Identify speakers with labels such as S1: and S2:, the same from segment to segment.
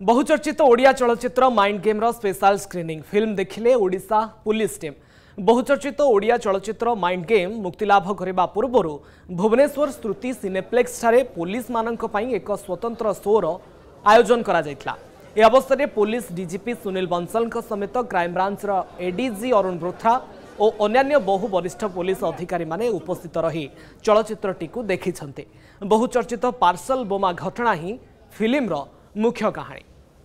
S1: बहुचर्चित ओडिया चलचित्र mind game रो स्पेशल स्क्रीनिंग फिल्म देखिले ओडिशा पुलिस टीम। बहुचर्चित ओडिया चलचित्र माइंड गेम मुक्तिलाभ करने पूर्व भुवनेश्वर श्रुति सिनेप्लेक्स ठारे पुलिस मानक पई एक स्वतंत्र शोर आयोजन करा जायतला। ए अवसर में पुलिस डीजीपी सुनील बंसल समेत क्राइमब्रांच एडीजी अरुण ब्रोथा और अन्य बहु वरिष्ठ पुलिस अधिकारी माने उपस्थित रही चलचित्रटी को देखिछन्ते। बहुचर्चित पार्सल बोमा घटना ही फिल्म रो मुख्य कहानी।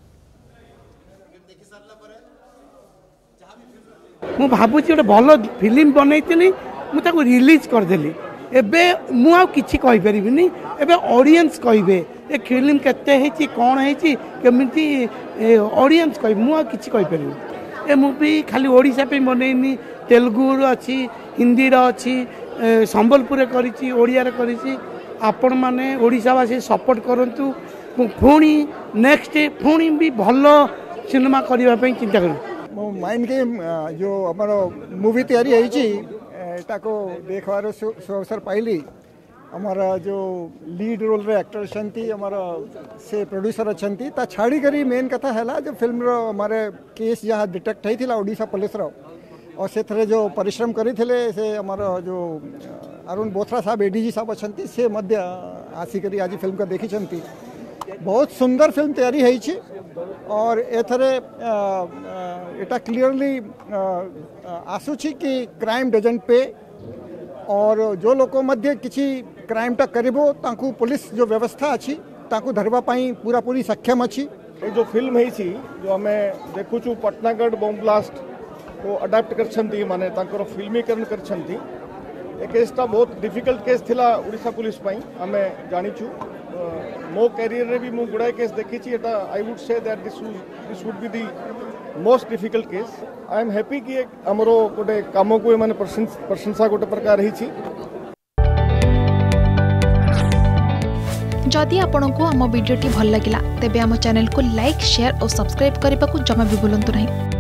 S2: मु भावुची गोटे भल फिल्म बनई मुझे रिलीज करदेली एबे मु आ किछि कहि परिबिनी एबे ऑडियंस कहिबे ए फिल्म केते हेची कोन हेची केमिति ऑडियंस कहि मु आ किछि कहि परिबी। ए मूवी खाली ओडिशा पे बनैनी तेलुगु अछि हिंदी रो अछि संबलपुर करिछि ओडिया रे करिछि। आपण माने ओडिशावासी सपोर्ट करंतु पुणी नेक्स्ट पुणी भी भल सिनेमा करने पे चिंता करूँ।
S3: माइंड गेम जो आमर मूवी तैयारी को देखवार अवसर पाइली। आमर जो लीड रोल रे एक्टर अच्छी आमर से प्रोड्यूसर अच्छी ता छाड़ी करी मेन कथा है जो फिल्म रो हमारे केस जहाँ डिटेक्ट होता ओडिशा पुलिस रो और से थरे जो परिश्रम करते से आमर जो अरुण बोथरा साहब एडीजी साहब अच्छी से मध्य आसिक आज फिल्म को देखी। बहुत सुंदर फिल्म तैयारी है और एथरे एटा क्लियरली आसूची कि क्राइम डजंट पे और जो लोक मध्य किसी क्राइम टा करिबो तांकु पुलिस जो व्यवस्था अच्छी तांकु धरबा पाई पूरा पूरी सक्षम अच्छी।
S4: ये जो फिल्म है जो आम देखुचु पटनागढ़ बम ब्लास्ट को अडाप्ट कर माने तांकर फिल्मीकरण कर केसटा बहुत डिफिकल्ट केस थिला ओडिशा पुलिस पाई आम जानिचु। मो कैरियर रे भी मु गुड़ाए केस देखी I would say that this would be the most difficult case. I am happy कि हमरो गोटे काम को माने प्रशंसा गोटे प्रकार रही।
S5: जदि आपंक आम भिडी भल लगा तेब आम चैनल को लाइक शेयर और सब्सक्राइब करने को जमा भी भूलु नहीं।